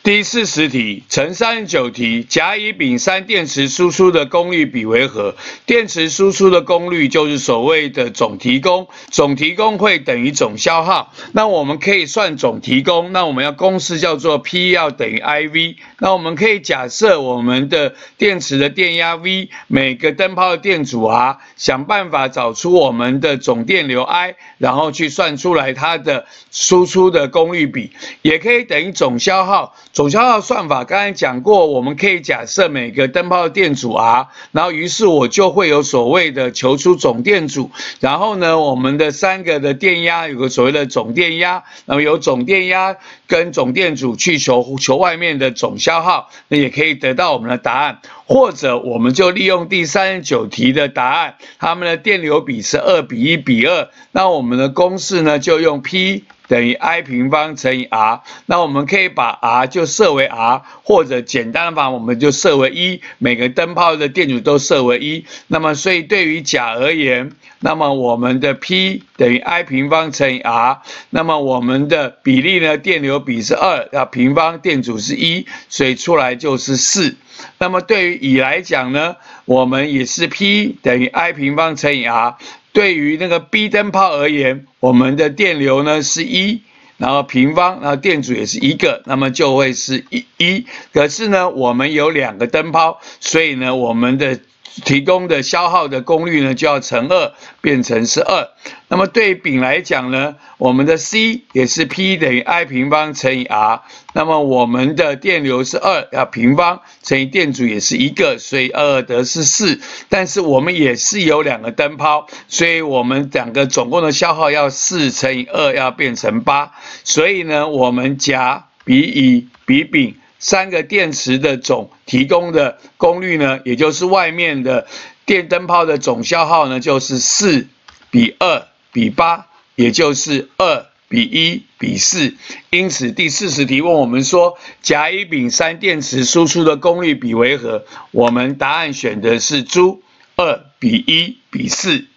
第40题，乘39题，甲、乙、丙三电池输出的功率比为何？电池输出的功率就是所谓的总提供，总提供会等于总消耗。那我们可以算总提供，那我们要公式叫做 P 要等于 IV。那我们可以假设我们的电池的电压 V， 每个灯泡的电阻 R， 想办法找出我们的总电流 I， 然后去算出来它的输出的功率比，也可以等于总消耗。总消耗算法刚才讲过，我们可以假设每个灯泡的电阻 R， 然后于是我就会有所谓的求出总电阻，然后呢，我们的3个的电压有个所谓的总电压，那么由总电压跟总电阻去求外面的总消耗，那也可以得到我们的答案。或者我们就利用第39题的答案，它们的电流比是2:1:2，那我们的公式呢就用 P 等于 I 平方乘以 R， 那我们可以把 R 就设为 R， 或者简单的法我们就设为1，每个灯泡的电阻都设为1。那么所以对于甲而言，那么我们的 P 等于 I 平方乘以 R， 那么我们的比例呢，电流比是2，要平方，电阻是1，所以出来就是4。那么对于乙来讲呢，我们也是 P 等于 I 平方乘以 R。对于那个 B 灯泡而言，我们的电流呢是1，然后平方，然后电阻也是1个，那么就会是1。可是呢，我们有2个灯泡，所以呢，我们的提供的消耗的功率呢就要乘2，变成是2。那么对于丙来讲呢，我们的 C 也是 P 等于 I 平方乘以 R， 那么我们的电流是2，要平方乘以电阻也是1个，所以2得是4。但是我们也是有2个灯泡，所以我们2个总共的消耗要4乘以2，要变成8。所以呢，我们甲、比乙、比丙3个电池的总提供的功率呢，也就是外面的电灯泡的总消耗呢，就是4:2:8，也就是2:1:4。因此第40题问我们说，甲、乙、丙三电池输出的功率比为何？我们答案选的是猪，2:1:4。